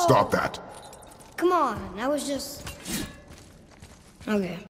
Stop that. Come on, I was just... Okay.